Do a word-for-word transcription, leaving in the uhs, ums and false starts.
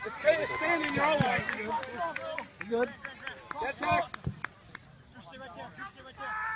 It's kind of standing your way. You good? That's X. Just stay right there. Just stay right there.